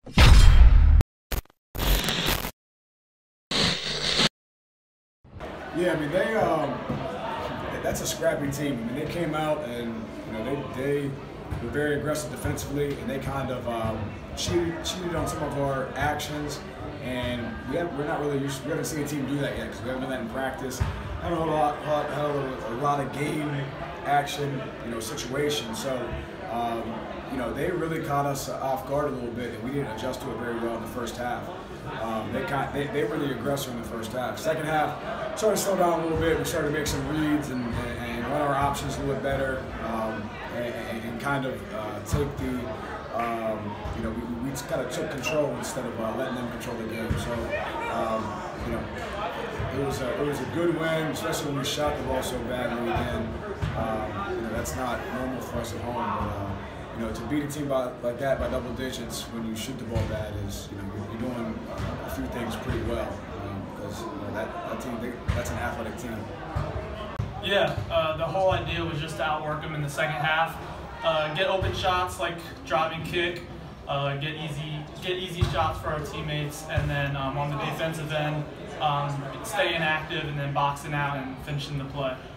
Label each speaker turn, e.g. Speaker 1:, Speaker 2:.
Speaker 1: Yeah, I mean that's a scrappy team. I mean they came out and they were very aggressive defensively, and they kind of cheated on some of our actions, and we're not really used. We haven't seen a team do that yet because we haven't done that in practice. I don't know a lot of game action situations. So they really caught us off guard a little bit, and we didn't adjust to it very well in the first half. They were the aggressor in the first half. Second half, started to slow down a little bit. We started to make some reads and run our options a little bit better, and kind of take the, we just kind of took control instead of letting them control the game. So, it was a good win, especially when we shot the ball so badly again. That's not normal for us at home, but to beat a team like that by double digits when you shoot the ball bad is, you're doing a few things pretty well, because that team, that's an athletic team.
Speaker 2: Yeah, the whole idea was just to outwork them in the second half, get open shots like driving kick, get easy shots for our teammates, and then on the defensive end, stay inactive and then boxing out and finishing the play.